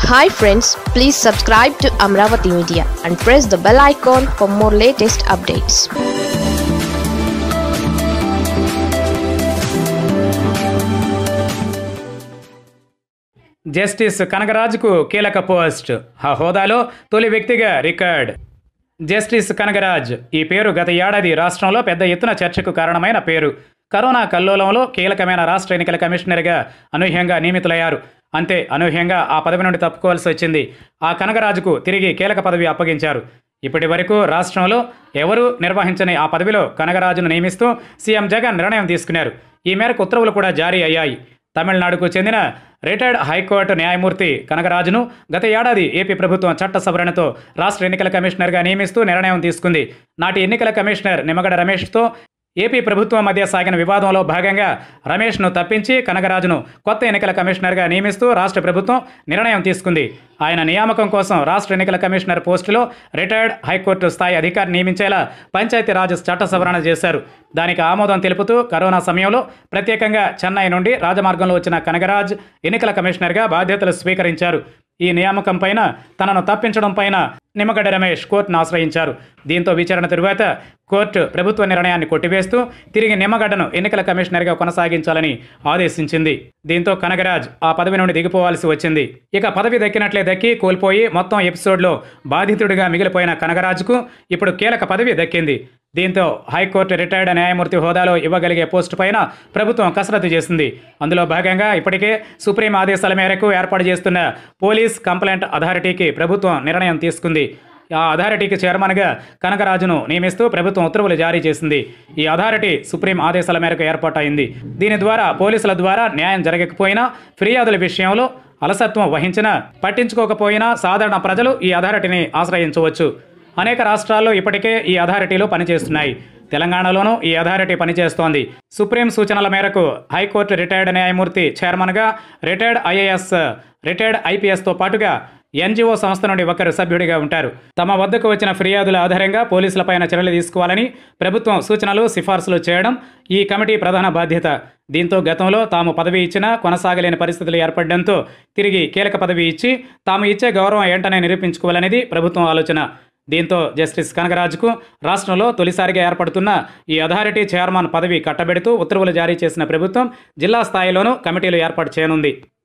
Hi friends, please subscribe to Amravati Media and press the bell icon for more latest updates. Justice కనగరాజుకు కీలక post. ఆ హోదాలో తొలి వ్యక్తిగా రికార్డ్. జస్టిస్ కనగరాజ్ ఈ పేరు గత ఏడాది రాష్ట్రంలో పెద్ద ఎత్తున చర్చకు కారణమైన పేరు. కరోనా కల్లోలంలో కీలకమైన రాష్ట్ర ఎన్నికల కమిషనర్గా అనూహ్యంగా నియమితులయ్యారు. అంతే అనూహ్యంగా ఆ పదవి నుండి తప్పుకోవాల్సి వచ్చింది. ఆ కనగరాజుకు తిరిగి కీలక పదవి అప్పగించారు. ఇప్పటి వరకు రాష్ట్రంలో ఎవరూ నిర్వహించని ఆ పదవిలో కనగరాజును నియమిస్తూ సీఎం జగన్ నిర్ణయం తీసుకున్నారు. ఈ మేరకు ఉత్తర్వులు కూడా జారీ అయ్యాయి. తమిళనాడుకు చెందిన రిటైర్డ్ హైకోర్టు న్యాయమూర్తి కనగరాజును గత ఏడాది ఏపీ ప్రభుత్వం చట్ట సవరణతో రాష్ట్ర ఎన్నికల కమిషనర్గా నియమిస్తూ నిర్ణయం తీసుకుంది. నాటి ఎన్నికల కమిషనర్ నిమ్మగడ్డ రమేష్తో ఏపీ ప్రభుత్వం మధ్య సాగిన వివాదంలో భాగంగా రమేష్ను తప్పించి కనగరాజును కొత్త ఎన్నికల కమిషనర్గా నియమిస్తూ రాష్ట్ర ప్రభుత్వం నిర్ణయం తీసుకుంది. ఆయన నియామకం కోసం రాష్ట్ర ఎన్నికల కమిషనర్ పోస్టులో రిటైర్డ్ హైకోర్టు స్థాయి అధికారి నియమించేలా పంచాయతీరాజ్ చట్ట సవరణ చేశారు. దానికి ఆమోదం తెలుపుతూ కరోనా సమయంలో ప్రత్యేకంగా చెన్నై నుండి రాజమార్గంలో వచ్చిన కనగరాజ్ ఎన్నికల కమిషనర్గా బాధ్యతలు స్వీకరించారు. ఈ నియామకం పైన తనను తప్పించడం పైన నిమ్మగడ్డ రమేష్ కోర్టును ఆశ్రయించారు. దీంతో విచారణ తరువాత కోర్టు ప్రభుత్వ నిర్ణయాన్ని కొట్టివేస్తూ తిరిగి నిమ్మగడ్డను ఎన్నికల కమిషనర్గా కొనసాగించాలని ఆదేశించింది. దీంతో కనగరాజ్ ఆ పదవి నుండి దిగిపోవాల్సి వచ్చింది. ఇక పదవి దక్కినట్లే దక్కి కోల్పోయి మొత్తం ఎపిసోడ్లో బాధితుడిగా మిగిలిపోయిన కనగరాజుకు ఇప్పుడు కీలక పదవి దక్కింది. దీంతో హైకోర్టు రిటైర్డ్ న్యాయమూర్తి హోదాలో ఇవ్వగలిగే పోస్టు పైన ప్రభుత్వం కసరత్తు చేసింది. అందులో భాగంగా ఇప్పటికే సుప్రీం ఆదేశాల మేరకు ఏర్పాటు చేస్తున్న పోలీస్ కంప్లైంట్ అథారిటీకి ప్రభుత్వం నిర్ణయం తీసుకుంది. ఆ అథారిటీకి చైర్మన్గా కనగరాజును నియమిస్తూ ప్రభుత్వం ఉత్తర్వులు జారీ చేసింది. ఈ అథారిటీ సుప్రీం ఆదేశాల మేరకు ఏర్పాటైంది. దీని ద్వారా పోలీసుల ద్వారా న్యాయం జరగకపోయినా, ఫిర్యాదుల విషయంలో అలసత్వం వహించినా, పట్టించుకోకపోయినా సాధారణ ప్రజలు ఈ అథారిటీని ఆశ్రయించవచ్చు. అనేక రాష్ట్రాల్లో ఇప్పటికే ఈ అథారిటీలు పనిచేస్తున్నాయి. తెలంగాణలోనూ ఈ అథారిటీ పనిచేస్తోంది. సుప్రీం సూచనల మేరకు హైకోర్టు రిటైర్డ్ న్యాయమూర్తి చైర్మన్గా రిటైర్డ్ ఐఏఎస్, రిటైర్డ్ ఐపీఎస్తో పాటుగా ఎన్జిఓ సంస్థ నుండి ఒకరు సభ్యుడిగా ఉంటారు. తమ వద్దకు వచ్చిన ఫిర్యాదుల ఆధారంగా పోలీసులపైన చర్యలు తీసుకోవాలని ప్రభుత్వం సూచనలు, సిఫార్సులు చేయడం ఈ కమిటీ ప్రధాన బాధ్యత. దీంతో గతంలో తాము పదవి ఇచ్చినా కొనసాగలేని పరిస్థితులు ఏర్పడడంతో తిరిగి కీలక పదవి ఇచ్చి తాము ఇచ్చే గౌరవం ఏంటనే నిరూపించుకోవాలనేది ప్రభుత్వం ఆలోచన. దీంతో జస్టిస్ కనగరాజుకు రాష్ట్రంలో తొలిసారిగా ఏర్పడుతున్న ఈ అథారిటీ చైర్మన్ పదవి కట్టబెడుతూ ఉత్తర్వులు జారీ చేసిన ప్రభుత్వం జిల్లా స్థాయిలోనూ కమిటీలు ఏర్పాటు చేయనుంది.